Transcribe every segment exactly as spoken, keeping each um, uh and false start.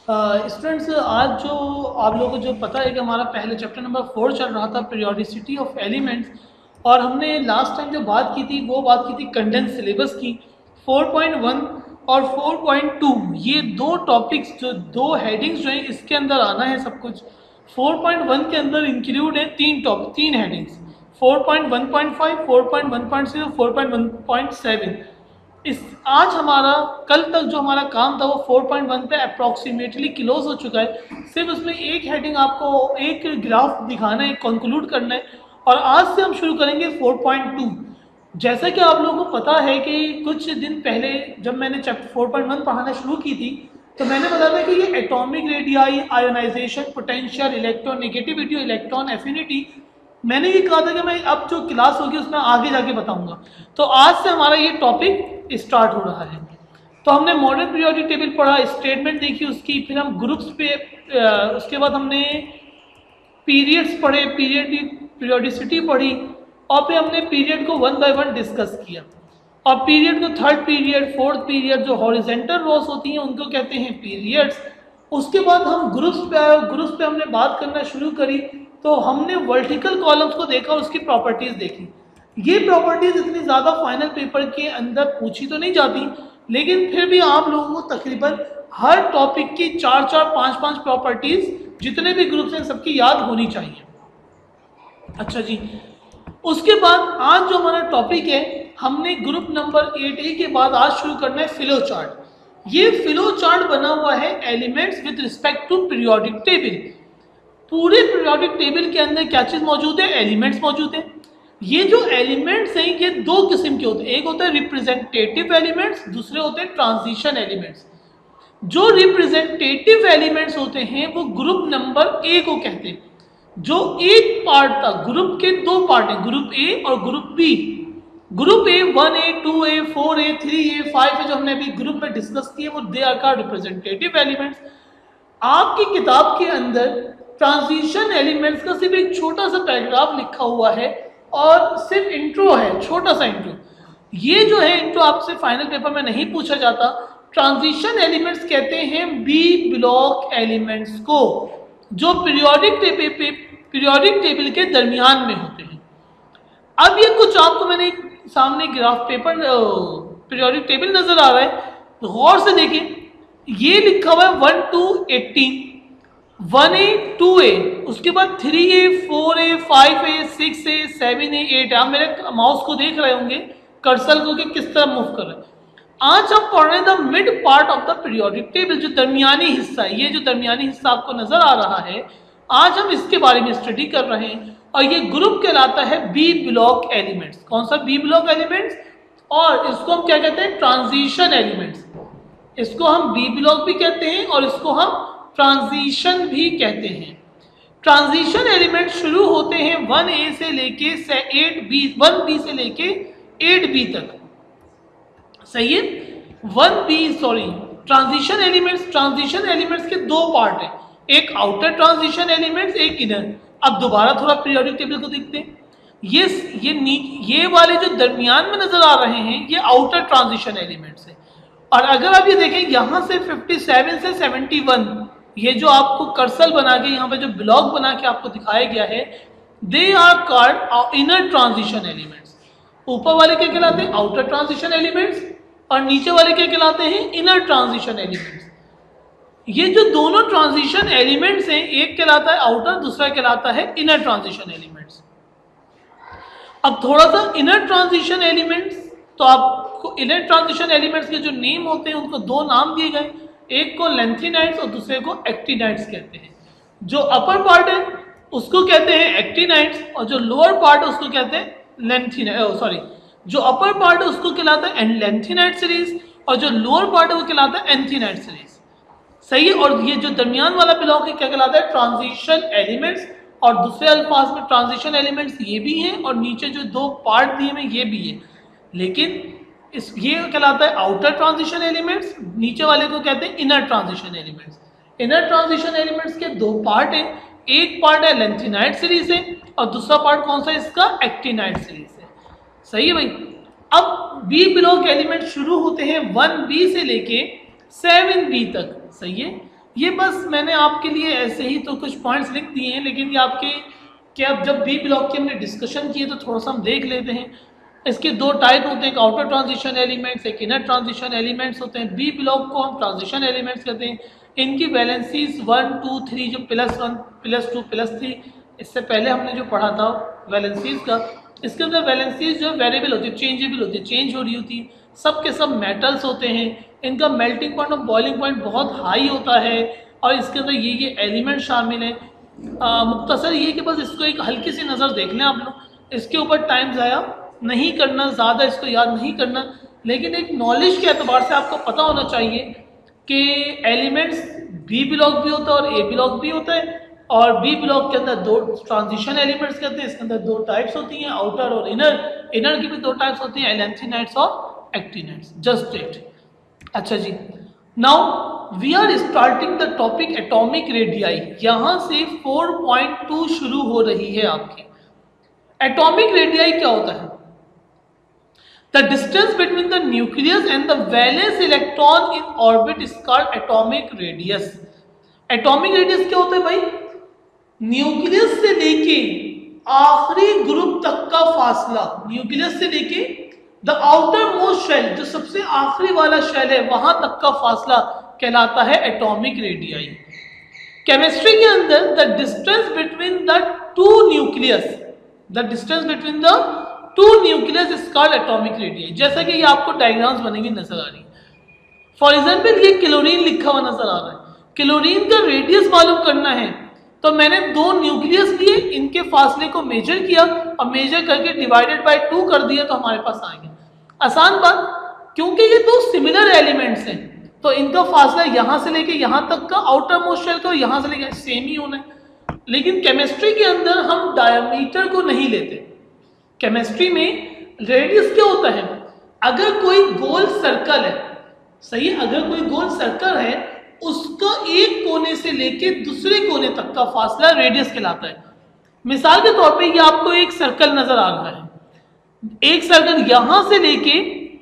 Students आज जो आप लोगों को जो पता है कि हमारा पहले चैप्टर नंबर फोर चल रहा था पीरियोडिसिटी ऑफ एलिमेंट्स, और हमने लास्ट टाइम जो बात की थी वो बात की थी कंडेंस सिलेबस की। फोर पॉइंट वन और फोर पॉइंट टू ये दो टॉपिक्स जो दो हेडिंग्स जो हैं इसके अंदर आना है सब कुछ। फोर पॉइंट वन के अंदर इंक्लूड है तीन टॉपिक तीन headings, four point one point five, four point one point six, four point one point seven. इस आज हमारा कल तक जो हमारा काम था वो फोर पॉइंट वन पे अप्रॉक्सीमेटली क्लोज हो चुका है। सिर्फ उसमें एक हेडिंग आपको एक ग्राफ दिखाना है, कंक्लूड करना है, और आज से हम शुरू करेंगे फोर पॉइंट टू। जैसा कि आप लोगों को पता है कि कुछ दिन पहले जब मैंने चैप्टर फोर पॉइंट वन पढ़ाना शुरू की थी तो मैंने बताया था कि ये atomic radii, ionisation, potential, electron negativity, electron affinity, मैंने ये कहा था कि मैं अब जो क्लास होगी उसमें आगे जाके बताऊंगा। तो आज से हमारा ये टॉपिक स्टार्ट हो रहा है। तो हमने मॉडर्न पीरियोडिक टेबल पढ़ा, स्टेटमेंट देखी उसकी, फिर हम ग्रुप्स पे आ, उसके बाद हमने पीरियड्स पढ़े, पीरियड पीरियोडिसिटी पढ़ी, और फिर हमने पीरियड को वन बाय वन डिस्कस किया। और पीरियड को थर्ड पीरियड, फोर्थ पीरियड, जो हॉरिजेंटल रोज होती हैं उनको कहते हैं पीरियड्स। उसके बाद हम ग्रुप्स पे आए, ग्रुप्स पे हमने बात करना शुरू करी तो हमने वर्टिकल कॉलम्स को देखा, उसकी प्रॉपर्टीज देखी। ये प्रॉपर्टीज इतनी ज़्यादा फाइनल पेपर के अंदर पूछी तो नहीं जाती, लेकिन फिर भी आप लोगों को तकरीबन हर टॉपिक की चार चार पांच पांच प्रॉपर्टीज जितने भी ग्रुप्स हैं सबकी याद होनी चाहिए। अच्छा जी, उसके बाद आज जो हमारा टॉपिक है, हमने ग्रुप नंबर एट ए के बाद आज शुरू करना है फ्लो चार्ट। ये फ्लो चार्ट बना हुआ है elements with respect to periodic table. पूरे पीरियोडिक टेबल के अंदर क्या चीज मौजूद है? एलिमेंट्स मौजूद है। ये जो एलिमेंट्स हैं ये दो किस्म के होते हैं, एक होता है रिप्रेजेंटेटिव एलिमेंट्स, दूसरे होते हैं ट्रांजिशन एलिमेंट्स। जो रिप्रेजेंटेटिव एलिमेंट्स होते हैं वो ग्रुप नंबर ए को कहते हैं। जो एक पार्ट था, ग्रुप के दो पार्ट हैं, ग्रुप ए और group B. Group A one A, two A, four A, three A, five A जो हमने अभी ग्रुप में डिस्कस किए वो दे आर का रिप्रेजेंटेटिव एलिमेंट्स। आपकी किताब के अंदर ट्रांजिशन एलिमेंट्स का सिर्फ एक छोटा सा पैराग्राफ लिखा हुआ है और सिर्फ इंट्रो है, छोटा सा इंट्रो। ये जो है इंट्रो आपसे फाइनल पेपर में नहीं पूछा जाता। ट्रांजिशन एलिमेंट्स कहते हैं बी ब्लॉक एलिमेंट्स को, जो पीरियोडिक टेबल पे पीरियोडिक टेबल के दरमियान में होते हैं। अब ये कुछ आपको मैंने सामने ग्राफ पेपर पीरियोडिक टेबल नजर आ रहा है, तो गौर से देखें। ये लिखा हुआ है one to eighteen, one A, two A, उसके बाद three A, four A, five A, six A, seven A, eight. आप मेरे माउस को देख रहे होंगे, कर्सर को, कि किस तरह मूव कर रहा है। आज हम पढ़ रहे हैं the mid part of the periodic table, जो दरमियानी हिस्सा है। ये जो दरमियानी हिस्सा आपको नजर आ रहा है, आज हम इसके बारे में स्टडी कर रहे हैं। और ये ग्रुप कहलाता है बी ब्लॉक एलिमेंट्स। कौन सा? B block elements. और इसको हम क्या कहते हैं? Transition elements. इसको हम बी ब्लॉक भी कहते हैं और इसको हम ट्रांजिशन भी कहते हैं। ट्रांजिशन एलिमेंट शुरू होते हैं वन ए से लेके एट बी, वन बी से लेके एट बी तक। सही है? One B sorry transition elements transition elements के दो पार्ट हैं, एक आउटर ट्रांजिशन एलिमेंट्स, एक इनर। अब दोबारा थोड़ा पीरियोडिक टेबल को देखते हैं। ये ये ये वाले जो दरमियान में नजर आ रहे हैं ये आउटर ट्रांजिशन एलिमेंट्स है। और अगर आप ये देखें यहाँ से फिफ्टी सेवन से सेवेंटी वन, ये जो आपको कर्सर बना के यहाँ पे जो ब्लॉक बना के आपको दिखाया गया है, they are called inner transition elements. ऊपर वाले क्या कहलाते हैं? आउटर ट्रांजिशन एलिमेंट्स, और नीचे वाले क्या कहलाते हैं? Inner transition elements. ये जो दोनों ट्रांजिशन एलिमेंट्स हैं, एक कहलाता है आउटर, दूसरा कहलाता है इनर ट्रांजिशन एलिमेंट्स। अब थोड़ा सा इनर ट्रांजिशन एलिमेंट्स, तो आपको इनर ट्रांजिशन एलिमेंट्स के जो नेम होते हैं उनको दो नाम दिए गए, एक को लेंथिनाइट्स और दूसरे को एक्टिनाइट्स कहते हैं। जो अपर पार्ट है उसको कहते हैं एक्टिनाइट्स, और जो लोअर पार्ट है उसको कहते हैं लेंथिनाइट सॉरी जो अपर पार्ट है उसको कहलाता है लेंथिनाइट सीरीज, और जो लोअर पार्ट है वो कहलाता है एंथिनाइट सीरीज। सही है? और ये जो दरमियान वाला ब्लॉक है क्या कहलाता है? Transition elements. और दूसरे अल्फाज में ट्रांजिशन एलिमेंट्स ये भी हैं और नीचे जो दो पार्ट दिए हैं ये भी है, लेकिन इस ये कहलाता है आउटर ट्रांजिशन एलिमेंट्स, नीचे वाले को कहते हैं inner transition elements. Inner transition elements के दो पार्ट हैं, एक पार्ट है लेंथिनाइट सीरीज है और दूसरा पार्ट कौन सा? इसका एक्टिनाइट सीरीज है। सही है भाई? अब बी ब्लॉक एलिमेंट शुरू होते हैं वन बी से लेके सेवन बी तक। सही है? ये बस मैंने आपके लिए ऐसे ही तो कुछ पॉइंट्स लिख दिए हैं, लेकिन ये आपके क्या अब जब बी ब्लॉक की हमने डिस्कशन की है तो थोड़ा सा हम देख लेते हैं। इसके दो टाइप होते हैं, एक आउटर ट्रांजिशन एलिमेंट्स, एक इनर ट्रांजिशन एलिमेंट्स होते हैं। बी ब्लॉक को हम ट्रांजिशन एलिमेंट्स कहते हैं। इनकी वैलेंसीज वन टू थ्री, जो plus one plus two plus three, इससे पहले हमने जो पढ़ा था वैलेंसीज का, इसके अंदर वैलेंसीज जो वेरिएबल होती है, चेंजेबल होती है, चेंज हो रही होती है। सब के सब मेटल्स होते हैं। इनका मेल्टिंग पॉइंट और बॉइलिंग पॉइंट बहुत हाई होता है और इसके अंदर ये ये एलिमेंट शामिल हैं। मुख्तसर ये कि बस इसको एक हल्की सी नज़र देख लें आप लोग, इसके ऊपर टाइम ज़ाया नहीं करना, ज़्यादा इसको याद नहीं करना, लेकिन एक नॉलेज के एतबार से आपको पता होना चाहिए कि एलिमेंट्स बी ब्लॉक भी होता है और ए ब्लॉक भी होता है। और बी ब्लॉक के अंदर दो ट्रांजिशन एलिमेंट्स कहते हैं। इसके अंदर दो टाइप्स होती हैं, आउटर और इनर। इनर की भी दो टाइप्स होती हैं, एलेंथिनाइट्स और एक्टिनाइट्स। Just it. अच्छा जी, now we are starting the topic atomic radii. यहां से फोर पॉइंट टू शुरू हो रही है आपकी। एटॉमिक रेडियाई क्या होता है? The distance between the nucleus and the valence electron in orbit is called atomic radius. Atomic radius क्या होता है भाई? न्यूक्लियस से लेके आखिरी ग्रुप तक का फासला, न्यूक्लियस से लेके द आउटर मोस्ट शेल, जो सबसे आखिरी वाला शेल है, वहां तक का फासला कहलाता है एटॉमिक रेडियाई। केमिस्ट्री के अंदर the distance between the two nucleus, the distance between the two nucleus is called atomic radii. जैसा कि ये आपको डायग्राम्स बनेंगी नजर आ रही है। फॉर एग्जाम्पल ये क्लोरीन लिखा हुआ नजर आ रहा है। क्लोरीन का रेडियस मालूम करना है तो मैंने दो न्यूक्लियस लिए, इनके फासले को मेजर किया और मेजर करके डिवाइडेड बाय टू कर दिया तो हमारे पास आ गया। आसान बात, क्योंकि ये दो सिमिलर एलिमेंट्स हैं तो इनका फासला यहां से लेके यहां तक का, आउटर मोस्ट शेल का यहां से लेके सेम ही होना है। लेकिन केमिस्ट्री के अंदर हम डायमीटर को नहीं लेते। केमिस्ट्री में रेडियस क्या होता है? अगर कोई गोल सर्कल है, सही है, अगर कोई गोल सर्कल है उसका एक कोने से लेके दूसरे कोने तक का फासला रेडियस कहलाता है। मिसाल के तौर पे ये आपको एक सर्कल नजर आ रहा है। एक सर्कल यहां से लेके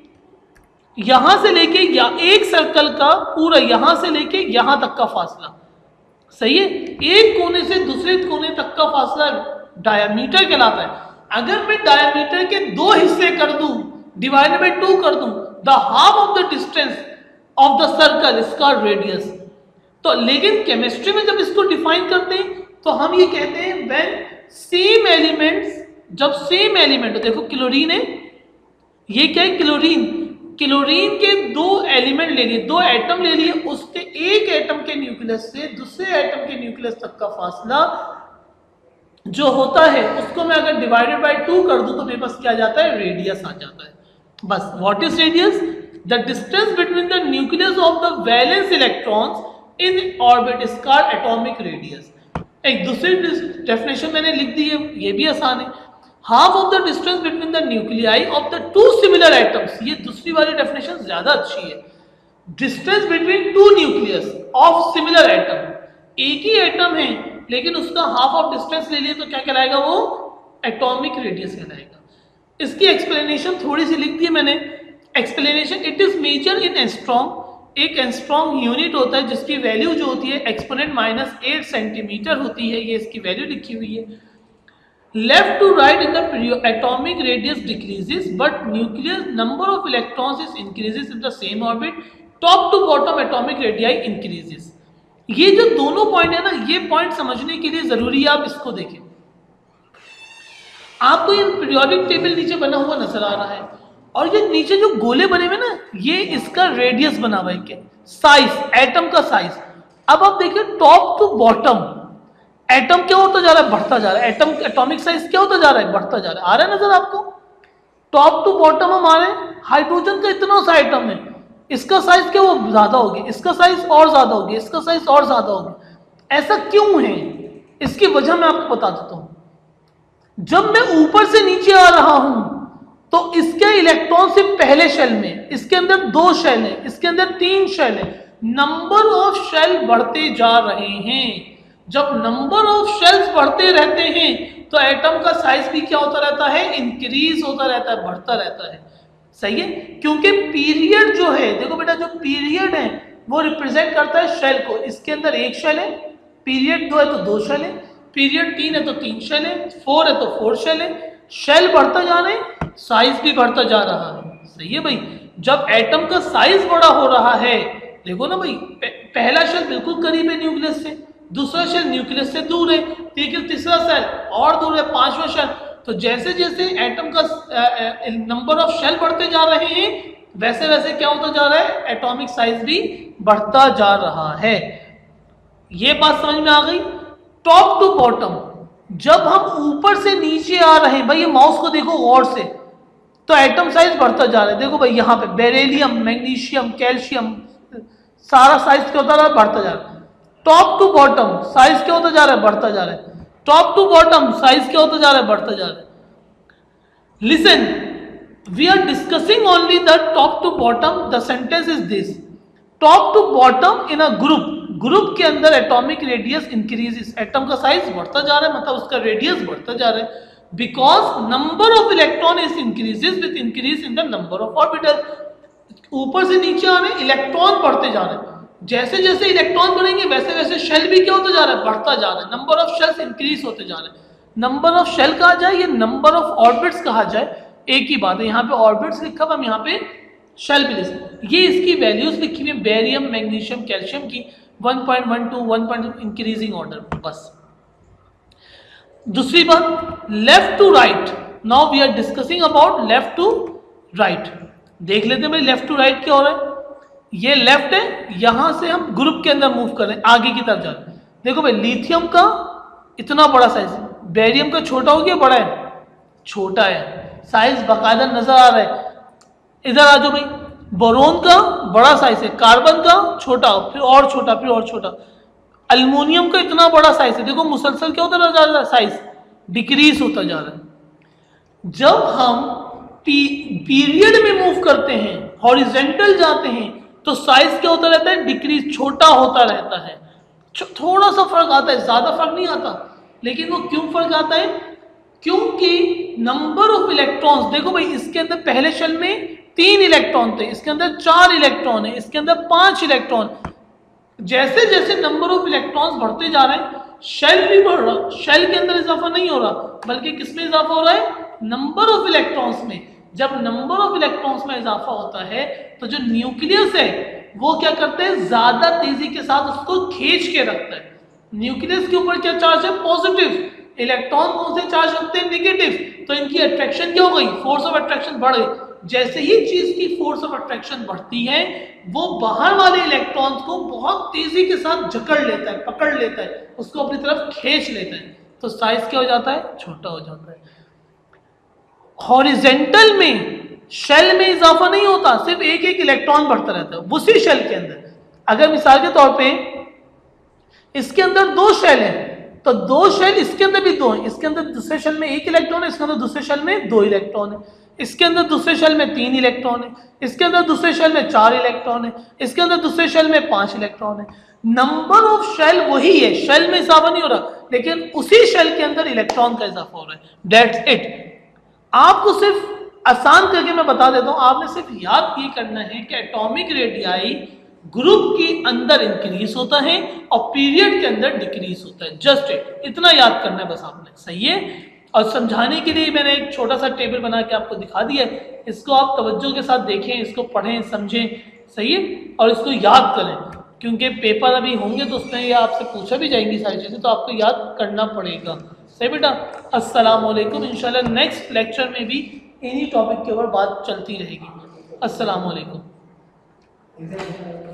यहां से लेके या एक सर्कल का पूरा यहां से लेके यहां तक का फासला, सही है, एक कोने से दूसरे कोने तक का फासला डायमीटर कहलाता है। अगर मैं डायमीटर के दो हिस्से कर दूं, डिवाइडेड बाय टू कर दूं, the half of the distance of the circle is called radius. तो लेकिन केमिस्ट्री में जब इसको डिफाइन करते हैं तो हम ये कहते हैं व्हेन सेम एलिमेंट्स, जब सेम एलिमेंट, देखो क्लोरीन है, ये क्या है? क्लोरीन। क्लोरीन के दो एलिमेंट ले लिए, दो एटम ले लिए, उसके एक एटम के न्यूक्लियस से दूसरे एटम के न्यूक्लियस तक का फासला जो होता है उसको मैं अगर डिवाइडेड बाय टू कर दूं तो मेरे पास क्या जाता है? रेडियस आ जाता है। बस, what is radius? The distance between the nucleus of the valence electrons in orbit is called atomic radius। एक दूसरी डेफिनेशन मैंने लिख दी है, ये भी आसान है। Half of the distance between the nuclei of the two similar atoms, ये दूसरी वाली डेफिनेशन ज्यादा अच्छी है। Distance between two nucleus of similar atom, एक ही एटम है लेकिन उसका हाफ ऑफ डिस्टेंस ले लिए तो क्या कहलाएगा? वो एटॉमिक रेडियस कहलाएगा। इसकी एक्सप्लेनेशन थोड़ी सी लिख दी है मैंने। Explanation, it is measure in angstrom. एक एंस्ट्रॉम यूनिट होता है जिसकी वैल्यू जो होती है एक्सपोनेंट माइनस एट सेंटीमीटर होती है, ये इसकी वैल्यू लिखी हुई है। Left to right in the atomic radius decreases but nucleus number of electrons is increases in the same orbit. Top to bottom atomic radii increases. ये जो दोनों पॉइंट है ना, ये पॉइंट समझने के लिए जरूरी है आप इसको देखें। आपको ये पीरियोडिक टेबल नीचे बना हुआ नजर आ रहा है और ये नीचे जो गोले बने हुए ना, ये इसका रेडियस बना हुआ है, क्या साइज, एटम का साइज। अब आप देखिए टॉप टू बॉटम एटम क्या होता जा रहा है? बढ़ता जा रहा है। एटम एटॉमिक साइज क्या होता जा रहा है? बढ़ता जा रहा है। आ रहा है नजर आपको? टॉप टू बॉटम हमारे हाइड्रोजन का इतना सा एटम है, इसका साइज क्या वो ज्यादा हो गया, इसका साइज और ज्यादा हो गया, इसका साइज और ज्यादा हो गया। ऐसा क्यों है? इसकी वजह मैं आपको बता देता हूं। जब मैं ऊपर से नीचे आ रहा हूं तो इसके इलेक्ट्रॉन से पहले शेल में, इसके अंदर दो शेल है, इसके अंदर तीन शेल है, नंबर ऑफ शेल बढ़ते जा रहे हैं। जब नंबर ऑफ शेल्स बढ़ते रहते हैं तो एटम का साइज भी क्या होता रहता है? इंक्रीज होता रहता है, बढ़ता रहता है। सही है, क्योंकि पीरियड जो है, देखो बेटा, जो पीरियड है वो रिप्रेजेंट करता है शेल को। इसके अंदर एक शेल है, पीरियड दो है तो दो शेल है, पीरियड तीन है तो तीन शेल है, फोर है तो फोर शेल है। शेल बढ़ता जा रहा है, साइज भी बढ़ता जा रहा है। सही है भाई। जब एटम का साइज बड़ा हो रहा है, देखो ना भाई, पहला शेल बिल्कुल करीब है न्यूक्लियस से, दूसरा शेल न्यूक्लियस से दूर है, तीसरा शेल और दूर है, पांचवा शेल। तो जैसे जैसे एटम का नंबर ऑफ शेल बढ़ते जा रहे हैं, वैसे वैसे क्या होता जा रहा है, एटॉमिक साइज भी बढ़ता जा रहा है। ये बात समझ में आ गई। टॉप टू बॉटम, जब हम ऊपर से नीचे आ रहे हैं, भाई ये माउस को देखो गौर से, तो एटम साइज बढ़ता जा रहा है। देखो भाई यहाँ पे बेरिलियम, मैग्नीशियम, कैल्शियम, सारा साइज क्या होता रहा है, बढ़ता जा रहा है। टॉप टू बॉटम साइज क्या होता जा रहा है, बढ़ता जा रहा है। टॉप टू बॉटम साइज क्या होता जा रहा है, बढ़ता जा रहा है। Listen, we are discussing only the top to bottom. The sentence is this, top to bottom in a group, group के अंदर एटॉमिक रेडियस इंक्रीजेस, एटम का साइज बढ़ता जा रहा है, मतलब उसका रेडियस बढ़ता जा रहा है, because number of electron is increases with increase in the number of orbital. ऊपर से नीचे आ रहे हैं, इलेक्ट्रॉन बढ़ते जा रहे हैं, जैसे जैसे इलेक्ट्रॉन बढ़ेंगे वैसे वैसे शेल भी क्या होता जा रहा है, बढ़ता जा रहा है, नंबर ऑफ शेल्स इंक्रीज होते जा रहे हैं। नंबर ऑफ शेल कहा जाए या नंबर ऑफ ऑर्बिट्स कहा जाए, एक ही बात है। यहाँ पे ऑर्बिट्स लिखा हुआ, हम यहाँ पे शेल भी लिख, ये इसकी वैल्यूज लिखी हुई है, बेरियम, मैग्नीशियम, कैल्शियम की one point one two one point two increasing order, बस। दूसरी बात, left to right, now we are discussing about left to right. देख लेते हैं भाई लेफ्ट टू राइट क्या हो रहा है। ये लेफ्ट है, यहां से हम ग्रुप के अंदर मूव कर रहे हैं, आगे की तरफ जा रहे हैं। देखो भाई लिथियम का इतना बड़ा साइज, बेरियम का छोटा हो गया, बड़ा है, छोटा है, साइज बाकायदा नजर आ रहा है। इधर आ जाओ भाई, बोरोन का बड़ा साइज है, कार्बन का छोटा, फिर और छोटा, फिर और छोटा, अल्युमिनियम का इतना बड़ा साइज है। देखो मुसलसल क्या होता जा रहा है, साइज डिक्रीज होता जा रहा है। जब हम पी, पीरियड में मूव करते हैं, हॉरिजेंटल जाते हैं, तो साइज क्या होता रहता है, डिक्रीज, छोटा होता रहता है। थोड़ा सा फर्क आता है, ज्यादा फर्क नहीं आता, लेकिन वो क्यों फर्क आता है, क्योंकि नंबर ऑफ इलेक्ट्रॉन्स, देखो भाई इसके अंदर पहले शेल में तीन इलेक्ट्रॉन थे, इसके अंदर चार इलेक्ट्रॉन है, इसके अंदर पांच इलेक्ट्रॉन। जैसे जैसे नंबर ऑफ इलेक्ट्रॉन्स बढ़ते जा रहे हैं, शेल भी बढ़ रहा, शेल के अंदर इजाफा नहीं हो रहा, बल्कि किसमें इजाफा हो रहा है, नंबर ऑफ इलेक्ट्रॉन्स में। जब नंबर ऑफ इलेक्ट्रॉन्स में इजाफा होता है, तो जो न्यूक्लियस है वो क्या करते हैं, ज्यादा तेजी के साथ उसको खींच के रखता है। न्यूक्लियस के ऊपर क्या चार्ज है, पॉजिटिव, इलेक्ट्रॉन कौन से चार्ज रखते हैं, नेगेटिव, तो इनकी अट्रैक्शन क्या हो गई, फोर्स ऑफ अट्रैक्शन बढ़ गई। जैसे ही चीज की फोर्स ऑफ अट्रैक्शन बढ़ती है, वो बाहर वाले इलेक्ट्रॉन्स को बहुत तेजी के साथ जकड़ लेता है, पकड़ लेता है, उसको अपनी तरफ खींच लेता है, तो साइज क्या हो जाता है, छोटा हो जाता है। हॉरिजेंटल में शेल में इजाफा नहीं होता, सिर्फ एक एक इलेक्ट्रॉन बढ़ता रहता है उसी शेल के अंदर। अगर मिसाल के तौर पे इसके अंदर दो शेल है, तो दो शेल इसके अंदर भी दो है, इसके अंदर दूसरे शेल में एक इलेक्ट्रॉन है, इसके अंदर दूसरे शेल में दो इलेक्ट्रॉन है, इसके अंदर दूसरे शेल में तीन इलेक्ट्रॉन है, इसके अंदर दूसरे शेल में चार इलेक्ट्रॉन है, इसके अंदर दूसरे शेल में पांच इलेक्ट्रॉन है। नंबर ऑफ शेल वही है, शेल में इजाफा नहीं हो रहा, लेकिन उसी शेल के अंदर इलेक्ट्रॉन का इजाफा हो रहा है। That's it. आपको सिर्फ आसान करके मैं बता देता हूं, आपने सिर्फ याद ये करना है कि एटॉमिक रेडियाई ग्रुप के अंदर इंक्रीज होता है और पीरियड के अंदर डिक्रीज होता है। जस्ट इट, इतना याद करना है बस आपने। सही है। और समझाने के लिए मैंने एक छोटा सा टेबल बना के आपको दिखा दिया है, इसको आप तवज्जो के साथ देखें, इसको पढ़ें, समझें। सही है। और इसको याद करें, क्योंकि पेपर अभी होंगे तो उसमें ये आपसे पूछा भी जाएंगी सारी चीज़ें, तो आपको याद करना पड़ेगा। सही बेटा। अस्सलाम वालेकुम। इंशाल्लाह नेक्स्ट लेक्चर में भी इन्हीं टॉपिक के ऊपर बात चलती रहेगी। अस्सलाम वालेकुम।